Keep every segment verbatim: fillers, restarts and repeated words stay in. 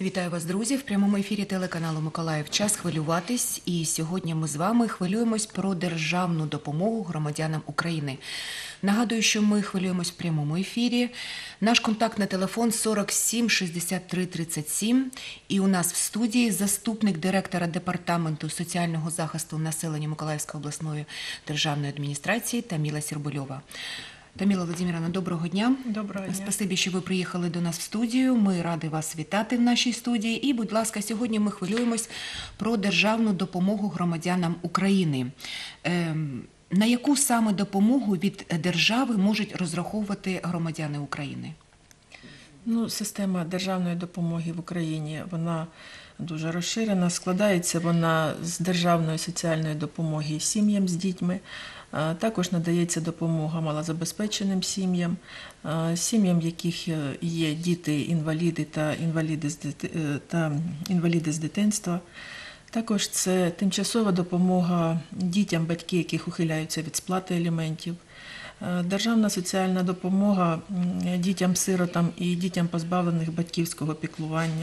Вітаю вас, друзі! В прямому ефірі телеканалу «Миколаїв. Час хвилюватись». І сьогодні ми з вами хвилюємось про державну допомогу громадянам України. Нагадую, що ми хвилюємось в прямому ефірі. Наш контактний телефон сорок сім шістдесят три тридцять сім. І у нас в студії заступник директора Департаменту соціального захисту населення Миколаївської обласної державної адміністрації Таміла Сірбульова. Таміла Володимирівна, доброго дня. Доброго дня. Спасибі, що ви приїхали до нас в студію. Ми раді вас вітати в нашій студії. І, будь ласка, сьогодні ми хвилюємось про державну допомогу громадянам України. Ем, на яку саме допомогу від держави можуть розраховувати громадяни України? Ну, система державної допомоги в Україні, вона дуже розширена. Складається вона з державної соціальної допомоги сім'ям з дітьми. Також надається допомога малозабезпеченим сім'ям, сім'ям, в яких є діти-інваліди та інваліди з дити... та інваліди з дитинства. Також це тимчасова допомога дітям, батьки яких ухиляються від сплати аліментів. Державна соціальна допомога дітям-сиротам і дітям, позбавлених батьківського піклування.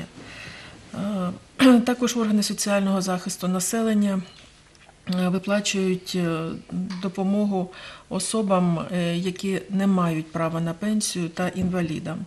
Також органи соціального захисту населення виплачують допомогу особам, які не мають права на пенсію, та інвалідам.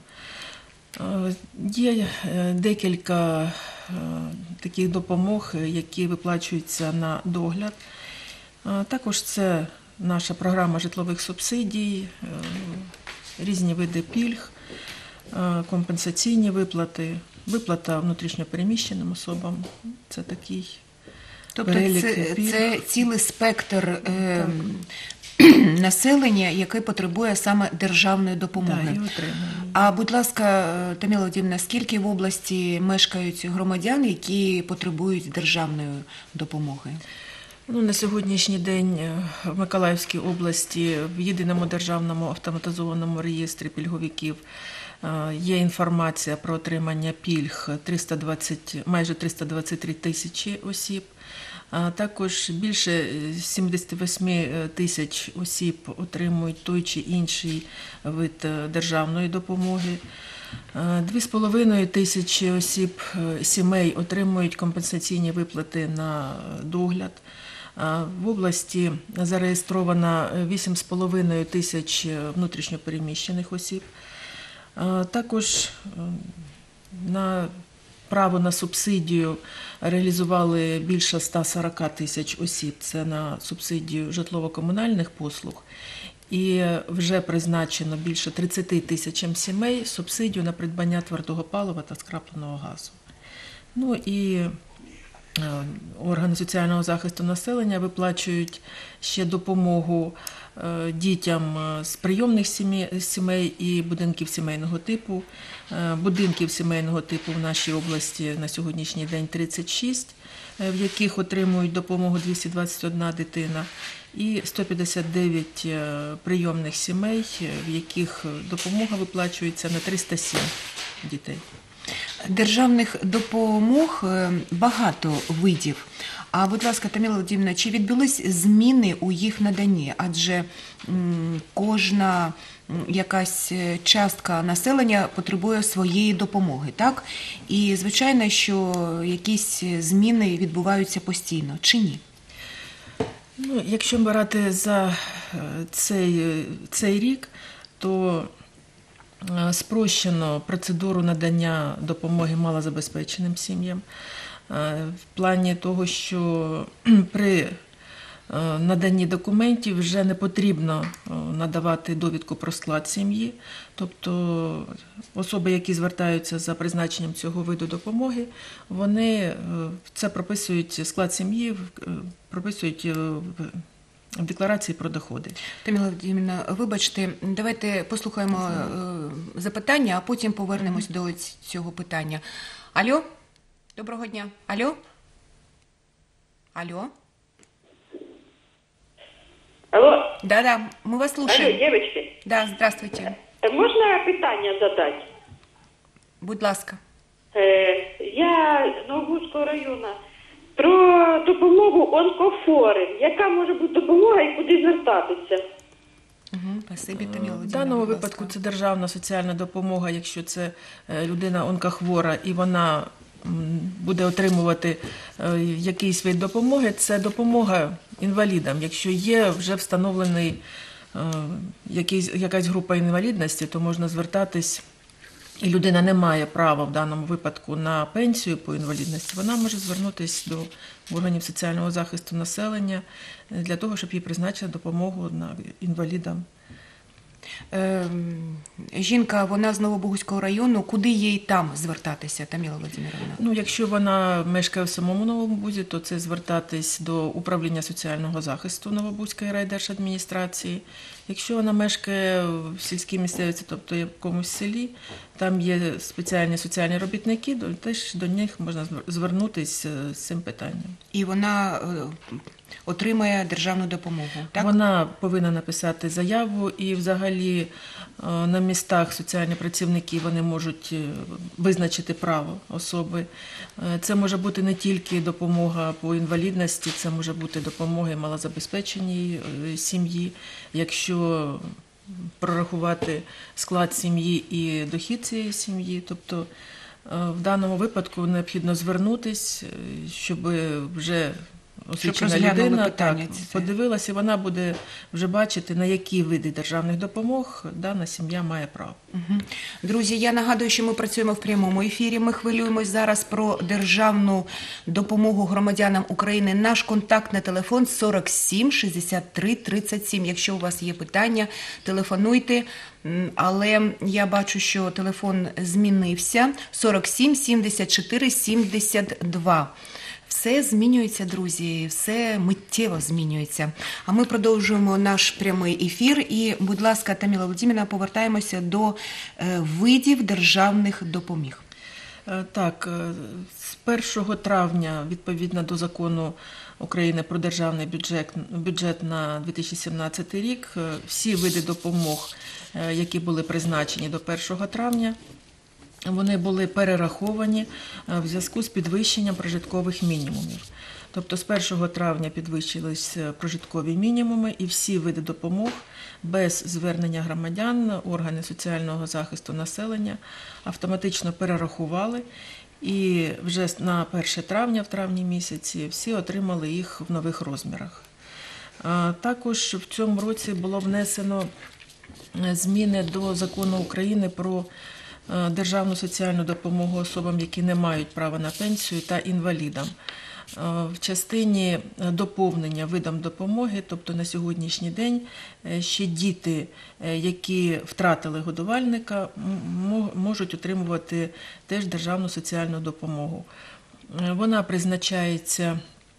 Є декілька таких допомог, які виплачуються на догляд. Також це наша програма житлових субсидій, різні види пільг, компенсаційні виплати, виплата внутрішньопереміщеним особам. Це такий Тобто перелік це, пільг. це цілий спектр е, населення, яке потребує саме державної допомоги. Да, і отримує. А, будь ласка, Таміла Володимирівна, скільки в області мешкають громадян, які потребують державної допомоги? Ну, на сьогоднішній день в Миколаївській області в єдиному державному автоматизованому реєстрі пільговиків є інформація про отримання пільг триста двадцять, майже триста двадцять три тисячі осіб. Також більше сімдесят вісім тисяч осіб отримують той чи інший вид державної допомоги. Дві з половиною тисячі осіб, сімей отримують компенсаційні виплати на догляд. В області зареєстровано вісім з половиною тисяч внутрішньопереміщених осіб. Також на право на субсидію реалізували більше ста сорока тисяч осіб. Це на субсидію житлово-комунальних послуг. І вже призначено більше тридцяти тисячам сімей субсидію на придбання твердого палива та скрапленого газу. Ну і органи соціального захисту населення виплачують ще допомогу дітям з прийомних сімей і будинків сімейного типу. Будинків сімейного типу в нашій області на сьогоднішній день тридцять шість, в яких отримують допомогу двісті двадцять одна дитина, і сто п'ятдесят дев'ять прийомних сімей, в яких допомога виплачується на триста сім дітей. Державних допомог багато видів. А, будь ласка, Таміла Володимирівна, чи відбулись зміни у їх наданні? Адже м, кожна якась частка населення потребує своєї допомоги, так? І, звичайно, що якісь зміни відбуваються постійно, чи ні? Ну, якщо брати за цей, цей рік, то спрощено процедуру надання допомоги малозабезпеченим сім'ям в плані того, що при наданні документів вже не потрібно надавати довідку про склад сім'ї. Тобто особи, які звертаються за призначенням цього виду допомоги, вони це прописують, склад сім'ї прописують в декларації про доходи. Таміла Володимирівна, вибачте, давайте послухаємо запитання, а потім повернемось до цього питання. Алло? Доброго дня. Алло? Алло? Алло. Да-да, мы вас слушаем. Алло, девочки. Да, здравствуйте. Можна питання задати? Будь ласка. Е, я Новогузького району. Про допомогу онкохворим. Яка може бути допомога і куди звертатися? Угу, спасибі, Таміла В Володимирівна, даному будь випадку ласка. це державна соціальна допомога, якщо це людина онкохвора і вона м, буде отримувати е, якийсь вид допомоги, це допомога інвалідам. Якщо є вже встановлений е, якийсь, якась група інвалідності, то можна звертатись, і людина не має права в даному випадку на пенсію по інвалідності, вона може звернутися до органів соціального захисту населення для того, щоб їй призначили допомогу на інвалідам. Ем, Жінка, вона з Новобугуського району. Куди їй там звертатися, Таміла Володимирівна? Ну, якщо вона мешкає в самому Новому Бузі, то це звертатись до управління соціального захисту Новобузької райдержадміністрації. Якщо вона мешкає в сільській місцевості, тобто в якомусь селі, там є спеціальні соціальні робітники, то теж до них можна звернутися з цим питанням. І вона е, отримає державну допомогу, так? Вона повинна написати заяву, і взагалі е, на містах соціальні працівники вони можуть е, визначити право особи. Е, Це може бути не тільки допомога по інвалідності, це може бути допомога і малозабезпеченій е, сім'ї. Якщо прорахувати склад сім'ї і дохід цієї сім'ї, тобто е, в даному випадку необхідно звернутись, е, щоб вже освічена розглянули людина питання так, ці. подивилася, і вона буде вже бачити, на які види державних допомог дана сім'я має право. Мгм. Друзі, я нагадую, що ми працюємо в прямому ефірі. Ми хвилюємось зараз про державну допомогу громадянам України. Наш контактний телефон сорок сім шістдесят три тридцять сім. Якщо у вас є питання, телефонуйте. М, Але я бачу, що телефон змінився. сорок сім сімдесят чотири сімдесят два. Все змінюється, друзі, все миттєво змінюється. А ми продовжуємо наш прямий ефір. І, будь ласка, Таміла Володимирівна, повертаємося до е, видів державних допоміг. Е, Так, е, з першого травня, відповідно до закону України про державний бюджет, бюджет на дві тисячі сімнадцятий рік, е, всі види допомог, е, які були призначені до першого травня, вони були перераховані е, в зв'язку з підвищенням прожиткових мінімумів. Тобто з першого травня підвищились прожиткові мінімуми, і всі види допомог без звернення громадян органи соціального захисту населення автоматично перерахували. І вже на перше травня, в травні місяці, всі отримали їх в нових розмірах. А також в цьому році було внесено зміни до Закону України про державну соціальну допомогу особам, які не мають права на пенсію, та інвалідам. В частині доповнення видам допомоги, тобто на сьогоднішній день ще діти, які втратили годувальника, можуть отримувати теж державну соціальну допомогу. Вона призначається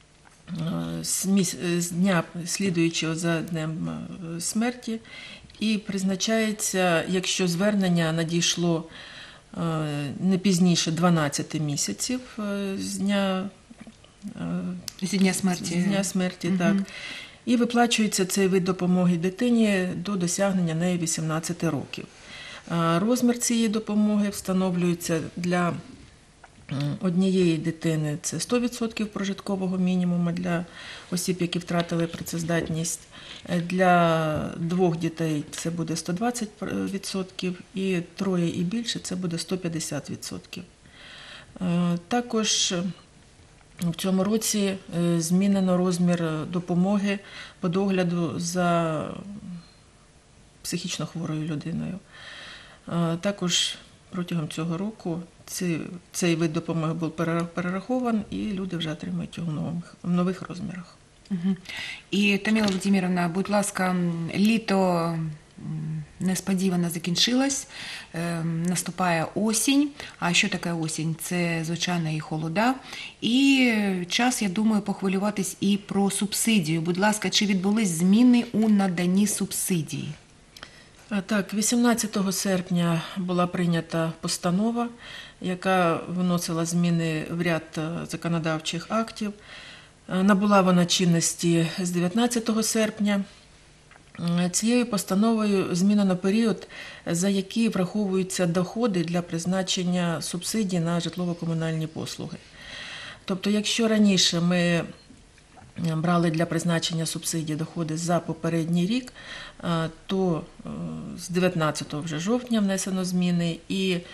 з дня, слідуючого за днем смерті, і призначається, якщо звернення надійшло не пізніше дванадцяти місяців з дня Зі дня смерті. З дня смерті, Угу. так. І виплачується цей вид допомоги дитині до досягнення неї вісімнадцяти років. Розмір цієї допомоги встановлюється для однієї дитини – це сто відсотків прожиткового мінімуму для осіб, які втратили працездатність. Для двох дітей це буде сто двадцять відсотків, і троє і більше – це буде сто п'ятдесят відсотків. Також в цьому році змінено розмір допомоги по догляду за психічно хворою людиною. Також протягом цього року цей, цей вид допомоги був перерахований, і люди вже отримують його в нових, в нових розмірах. Угу. І, Таміла Володимирівна, будь ласка, літо несподівано закінчилось, е, наступає осінь. А що таке осінь? Це, звичайно, і холода. І час, я думаю, похвилюватись і про субсидію. Будь ласка, чи відбулись зміни у наданні субсидії? Так, вісімнадцятого серпня була прийнята постанова, яка вносила зміни в ряд законодавчих актів. Набула вона чинності з дев'ятнадцятого серпня. Цією постановою змінено період, за який враховуються доходи для призначення субсидій на житлово-комунальні послуги. Тобто, якщо раніше ми брали для призначення субсидій доходи за попередній рік, то з дев'ятнадцятого вже жовтня внесено зміни, і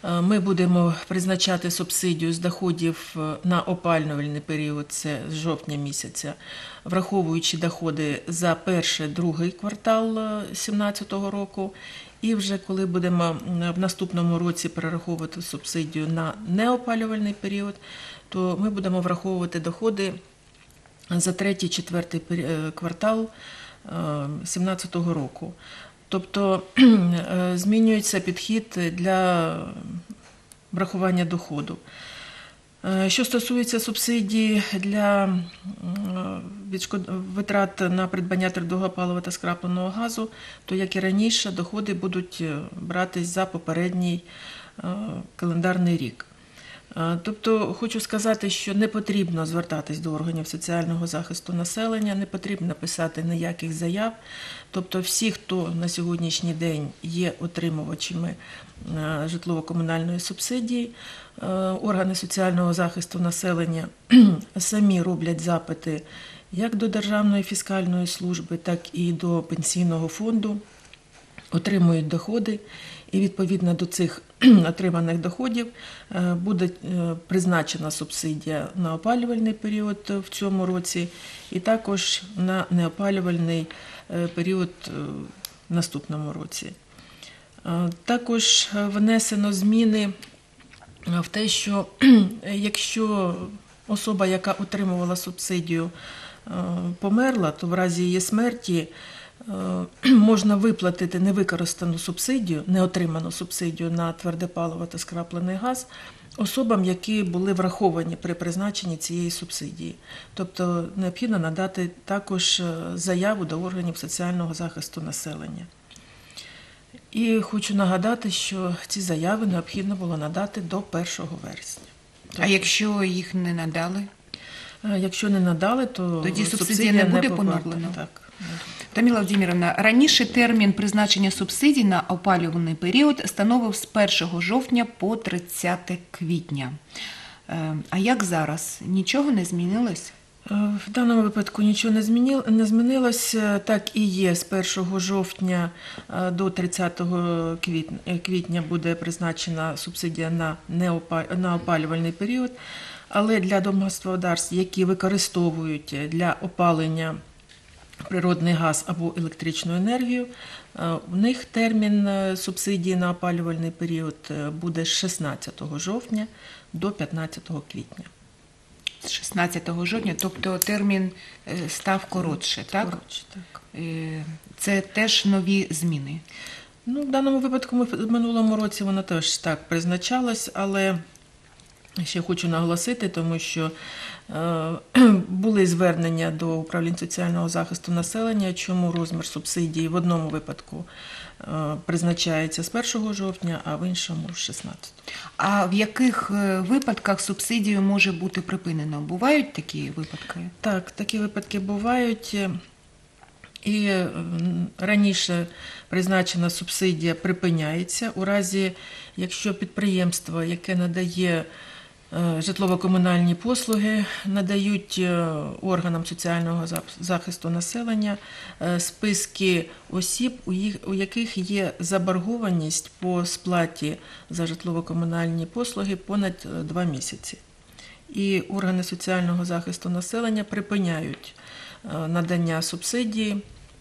Ми будемо призначати субсидію з доходів на опалювальний період, це з жовтня місяця, враховуючи доходи за перший, другий квартал дві тисячі сімнадцятого року. І вже коли будемо в наступному році перераховувати субсидію на неопалювальний період, то ми будемо враховувати доходи за третій, четвертий квартал дві тисячі сімнадцятого року. Тобто змінюється підхід для врахування доходу. Що стосується субсидій для витрат на придбання твердого палива та скрапленого газу, то, як і раніше, доходи будуть братись за попередній календарний рік. Тобто, хочу сказати, що не потрібно звертатись до органів соціального захисту населення, не потрібно писати ніяких заяв. Тобто, всі, хто на сьогоднішній день є отримувачами житлово-комунальної субсидії, органи соціального захисту населення самі роблять запити як до Державної фіскальної служби, так і до Пенсійного фонду, отримують доходи. І відповідно до цих отриманих доходів буде призначена субсидія на опалювальний період в цьому році і також на неопалювальний період в наступному році. Також внесено зміни в те, що якщо особа, яка отримувала субсидію, померла, то в разі її смерті можна виплатити невикористану субсидію, неотриману субсидію на тверде паливо та скраплений газ особам, які були враховані при призначенні цієї субсидії. Тобто необхідно надати також заяву до органів соціального захисту населення. І хочу нагадати, що ці заяви необхідно було надати до першого вересня. А якщо їх не надали? Якщо не надали, то тоді субсидія, субсидія не буде не поновлена? Так. Таміла Володимирівна, раніше термін призначення субсидій на опалювальний період становив з першого жовтня по тридцяте квітня. А як зараз? Нічого не змінилось? В даному випадку нічого не змінилось. Так і є, з першого жовтня до тридцятого квітня буде призначена субсидія на опалювальний період, але для домогосподарств, які використовують для опалення природний газ або електричну енергію, у них термін субсидії на опалювальний період буде з шістнадцятого жовтня до п'ятнадцятого квітня. З шістнадцятого жовтня, тобто термін став коротше, так? Коротше, так. Це теж нові зміни? Ну, в даному випадку ми, в минулому році воно теж так призначалось, але ще хочу наголосити, тому що е, були звернення до управлінь соціального захисту населення, чому розмір субсидії в одному випадку е, призначається з першого жовтня, а в іншому – з шістнадцятого. А в яких випадках субсидію може бути припинено? Бувають такі випадки? Так, такі випадки бувають. І раніше призначена субсидія припиняється у разі, якщо підприємство, яке надає житлово-комунальні послуги, надають органам соціального захисту населення списки осіб, у яких є заборгованість по сплаті за житлово-комунальні послуги понад два місяці. І органи соціального захисту населення припиняють надання субсидії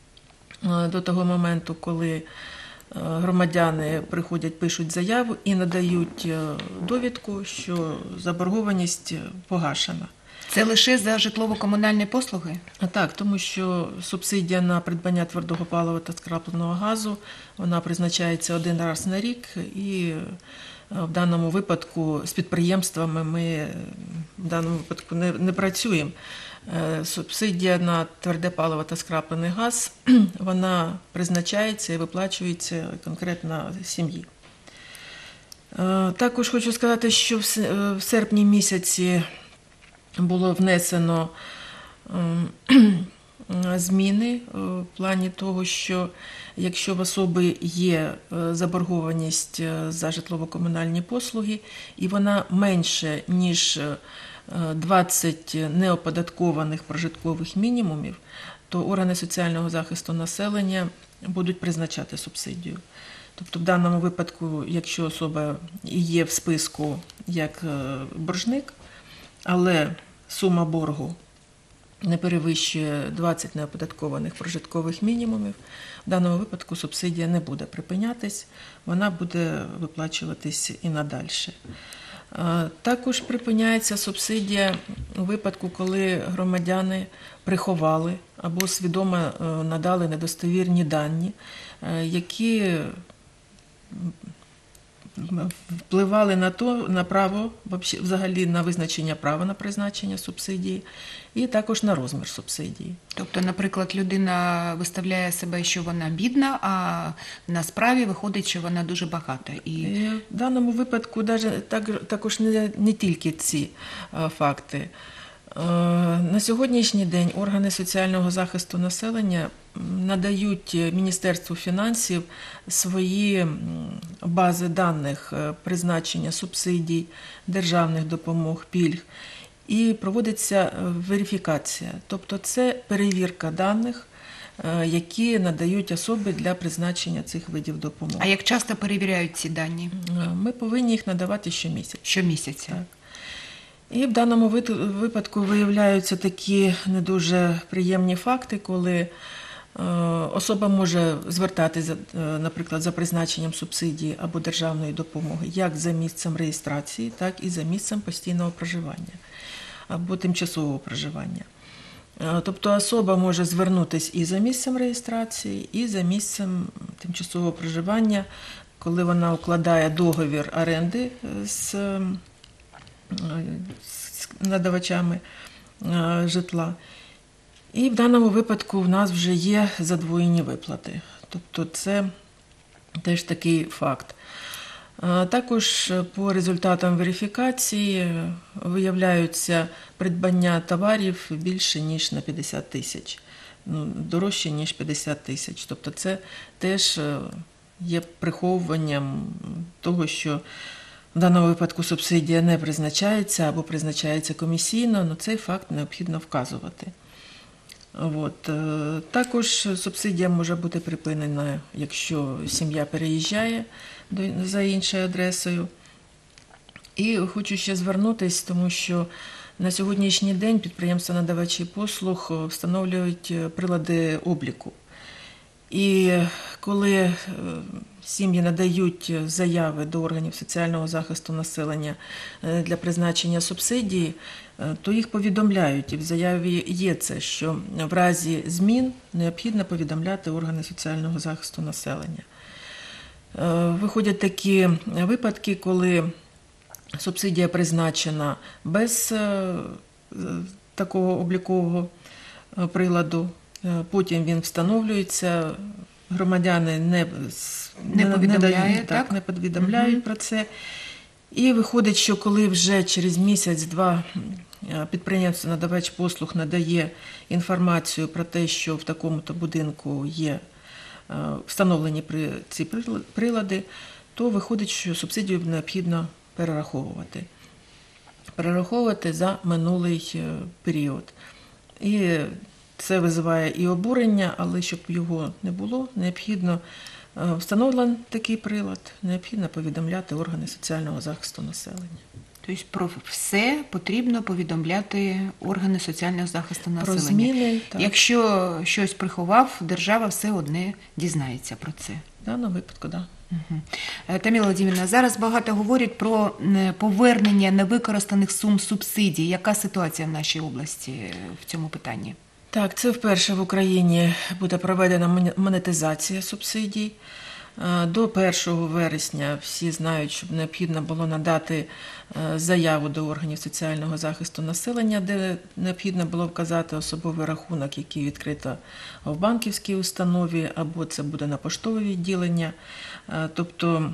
до того моменту, коли громадяни приходять, пишуть заяву і надають довідку, що заборгованість погашена. Це лише за житлово-комунальні послуги? А так, тому що субсидія на придбання твердого палива та скрапленого газу, вона призначається один раз на рік, і в даному випадку з підприємствами ми в даному випадку не, не працюємо. Субсидія на тверде паливо та скраплений газ, вона призначається і виплачується конкретно сім'ї. Також хочу сказати, що в серпні місяці було внесено зміни в плані того, що якщо в особи є заборгованість за житлово-комунальні послуги, і вона менше, ніж двадцять неоподаткованих прожиткових мінімумів, то органи соціального захисту населення будуть призначати субсидію. Тобто в даному випадку, якщо особа є в списку як боржник, але сума боргу не перевищує двадцять неоподаткованих прожиткових мінімумів, в даному випадку субсидія не буде припинятись, вона буде виплачуватись і надальше. Також припиняється субсидія у випадку, коли громадяни приховали або свідомо надали недостовірні дані, які впливали на то, на право, взагалі на визначення права на призначення субсидії і також на розмір субсидії. Тобто, наприклад, людина виставляє себе, що вона бідна, а на справі виходить, що вона дуже багата. І... І в даному випадку даже, так, також не, не тільки ці а, факти. На сьогоднішній день органи соціального захисту населення надають Міністерству фінансів свої бази даних призначення субсидій, державних допомог, пільг, і проводиться верифікація. Тобто це перевірка даних, які надають особи для призначення цих видів допомоги. А як часто перевіряють ці дані? Ми повинні їх надавати щомісяця. Щомісяця. Так. І в даному випадку виявляються такі не дуже приємні факти, коли особа може звертатися, наприклад, за призначенням субсидії або державної допомоги як за місцем реєстрації, так і за місцем постійного проживання або тимчасового проживання. Тобто особа може звернутися і за місцем реєстрації, і за місцем тимчасового проживання, коли вона укладає договір оренди з з надавачами житла. І в даному випадку в нас вже є задвоєні виплати. Тобто це теж такий факт. Також по результатам верифікації виявляються придбання товарів більше, ніж на п'ятдесят тисяч. Ну, дорожче, ніж п'ятдесят тисяч. Тобто це теж є приховуванням того, що в даному випадку субсидія не призначається або призначається комісійно, але цей факт необхідно вказувати. От. Також субсидія може бути припинена, якщо сім'я переїжджає за іншою адресою. І хочу ще звернутися, тому що на сьогоднішній день підприємства-надавачі послуг встановлюють прилади обліку. І коли сім'ї надають заяви до органів соціального захисту населення для призначення субсидії, то їх повідомляють. І в заяві є це, що в разі змін необхідно повідомляти органи соціального захисту населення. Виходять такі випадки, коли субсидія призначена без такого облікового приладу, потім він встановлюється, громадяни не, не, не повідомляють, так, так? Не повідомляють угу. про це. І виходить, що коли вже через місяць-два підприємство-надавач послуг надає інформацію про те, що в такому-то будинку є встановлені ці прилади, то виходить, що субсидію необхідно перераховувати. Перераховувати за минулий період. І це визиває і обурення, але щоб його не було, необхідно встановлений такий прилад, необхідно повідомляти органи соціального захисту населення. Тобто про все потрібно повідомляти органи соціального захисту населення. Про зміни, так. Якщо щось приховав, держава все одне дізнається про це. В даному випадку, так. Да. Угу. Таміла Володимирівна, зараз багато говорять про повернення невикористаних сум субсидій. Яка ситуація в нашій області в цьому питанні? Так, це вперше в Україні буде проведена монетизація субсидій. До першого вересня всі знають, що необхідно було надати заяву до органів соціального захисту населення, де необхідно було вказати особовий рахунок, який відкрито в банківській установі, або це буде на поштове відділення. Тобто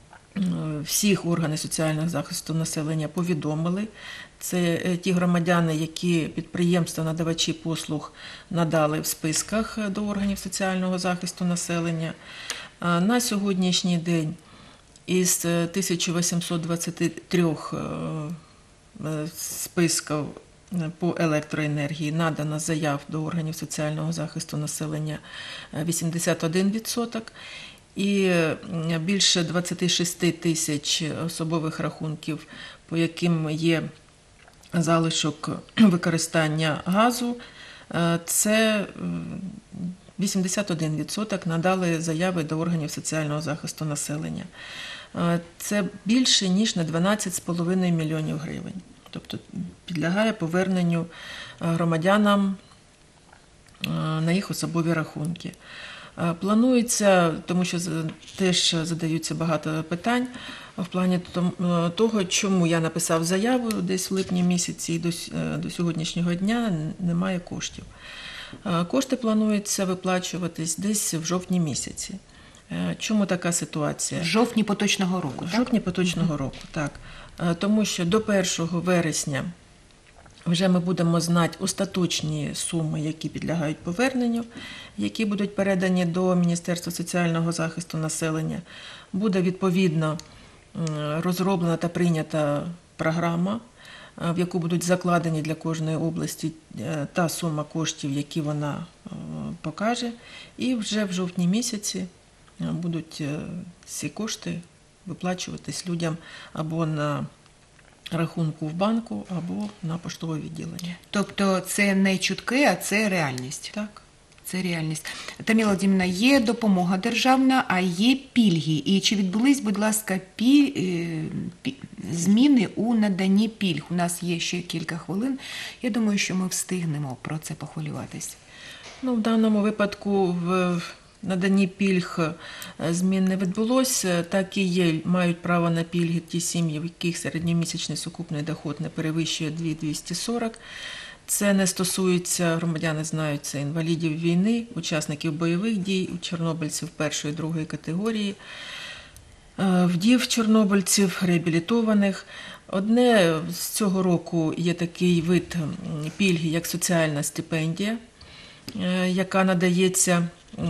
всіх органів соціального захисту населення повідомили. Це ті громадяни, які підприємства-надавачі послуг надали в списках до органів соціального захисту населення. На сьогоднішній день із тисяча вісімсот двадцять три списків по електроенергії надано заяв до органів соціального захисту населення вісімдесят один відсоток. і більше двадцять шість тисяч особових рахунків, по яким є залишок використання газу, це вісімдесят один відсоток надали заяви до органів соціального захисту населення. Це більше, ніж на дванадцять з половиною мільйонів гривень. Тобто підлягає поверненню громадянам на їх особові рахунки. Планується, тому що теж задаються багато питань в плані того, чому я написав заяву десь в липні місяці і до сьогоднішнього дня немає коштів. Кошти планується виплачуватись десь в жовтні місяці. Чому така ситуація? В жовтні поточного року, В так? жовтні поточного mm-hmm. року, так. Тому що до першого вересня вже ми будемо знати остаточні суми, які підлягають поверненню, які будуть передані до Міністерства соціального захисту населення. Буде відповідно розроблена та прийнята програма, в яку будуть закладені для кожної області та сума коштів, які вона покаже. І вже в жовтні місяці будуть ці кошти виплачуватись людям або на рахунку в банку, або на поштове відділення. Тобто це не чутки, а це реальність? Так. Це реальність. Таміла Владимирівна, є допомога державна, а є пільги. І чи відбулись, будь ласка, піль... пі... зміни у наданні пільг? У нас є ще кілька хвилин. Я думаю, що ми встигнемо про це похвилюватись. Ну, в даному випадку в наданні пільг змін не відбулося, так і є, мають право на пільги ті сім'ї, в яких середньомісячний сукупний доход не перевищує дві тисячі двісті сорок. Це не стосується, громадяни знають, це інвалідів війни, учасників бойових дій, чорнобильців першої і другої категорії, вдів чорнобильців, реабілітованих. Одне з цього року є такий вид пільги, як соціальна стипендія, яка надається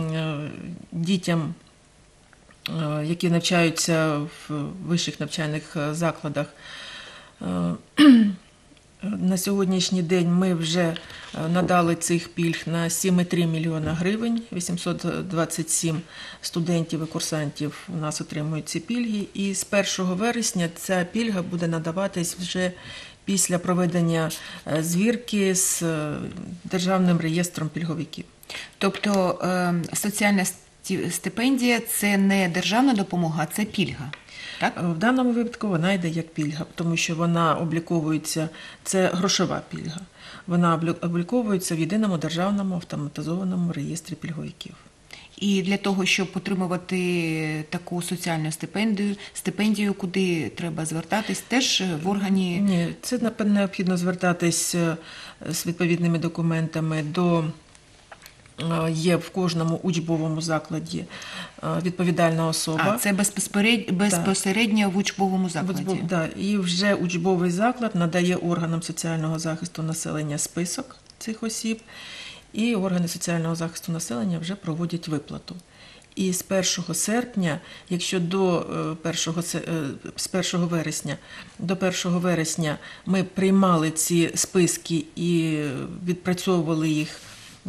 дітям, які навчаються в вищих навчальних закладах. На сьогоднішній день ми вже надали цих пільг на сім цілих три мільйона гривень. вісімсот двадцять сім студентів і курсантів у нас отримують ці пільги. І з першого вересня ця пільга буде надаватись вже після проведення звірки з Державним реєстром пільговиків. Тобто соціальна стипендія – це не державна допомога, а це пільга? Так? В даному випадку вона йде як пільга, тому що вона обліковується, це грошова пільга, вона обліковується в єдиному державному автоматизованому реєстрі пільговиків. І для того, щоб отримувати таку соціальну стипендію, стипендію, куди треба звертатись, теж в органі? Ні, це необхідно звертатись з відповідними документами до... Є в кожному учбовому закладі відповідальна особа. А, це безпосередньо, безпосередньо в учбовому закладі? Так, да, і вже учбовий заклад надає органам соціального захисту населення список цих осіб, і органи соціального захисту населення вже проводять виплату. І з першого серпня, якщо до першого, з першого вересня, до першого вересня ми приймали ці списки і відпрацьовували їх,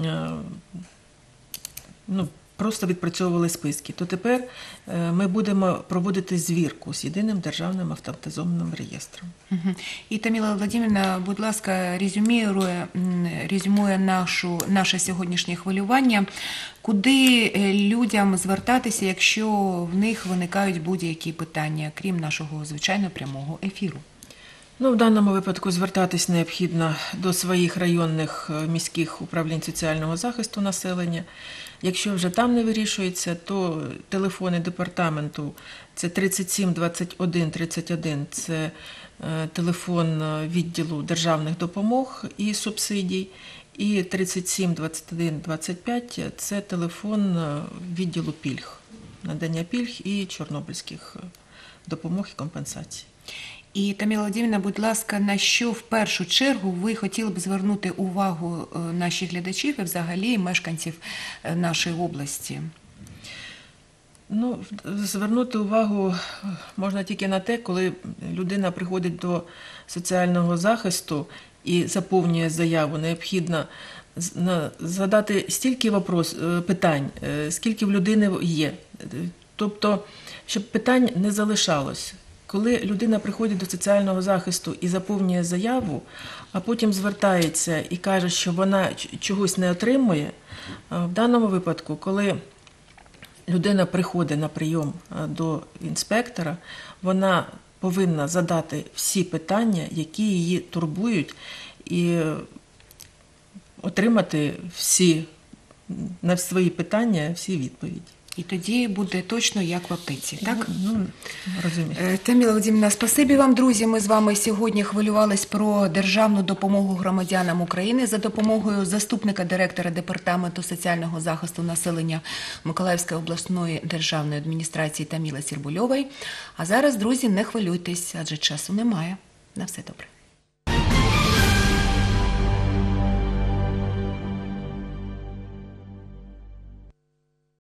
ну, просто відпрацьовували списки, то тепер ми будемо проводити звірку з єдиним державним автоматизованим реєстром. Угу. І Таміла Владимирівна, будь ласка, резюмує, резюмує нашу, наше сьогоднішнє хвилювання. Куди людям звертатися, якщо в них виникають будь-які питання, крім нашого звичайно прямого ефіру? Ну, в даному випадку звертатись необхідно до своїх районних міських управлінь соціального захисту населення. Якщо вже там не вирішується, то телефони департаменту – це тридцять сім двадцять один тридцять один, це телефон відділу державних допомог і субсидій, і тридцять сім двадцять один двадцять п'ять – це телефон відділу пільг, надання пільг і чорнобильських допомог і компенсацій. І, Таміла Владимирівна, будь ласка, на що в першу чергу ви хотіли б звернути увагу наших глядачів і взагалі мешканців нашої області? Ну, звернути увагу можна тільки на те, коли людина приходить до соціального захисту і заповнює заяву. Необхідно задати стільки вопрос, питань, скільки в людини є. Тобто, щоб питань не залишалось. Коли людина приходить до соціального захисту і заповнює заяву, а потім звертається і каже, що вона ч- чогось не отримує, а в даному випадку, коли людина приходить на прийом а, до інспектора, вона повинна задати всі питання, які її турбують, і отримати всі, на свої питання всі відповіді. І тоді буде точно як в аптеці, так? Ну, розумію. Е, Таміла Владимирівна, спасибі вам, друзі. Ми з вами сьогодні хвилювались про державну допомогу громадянам України за допомогою заступника директора Департаменту соціального захисту населення Миколаївської обласної державної адміністрації Таміли Сірбульової. А зараз, друзі, не хвилюйтесь, адже часу немає. На все добре.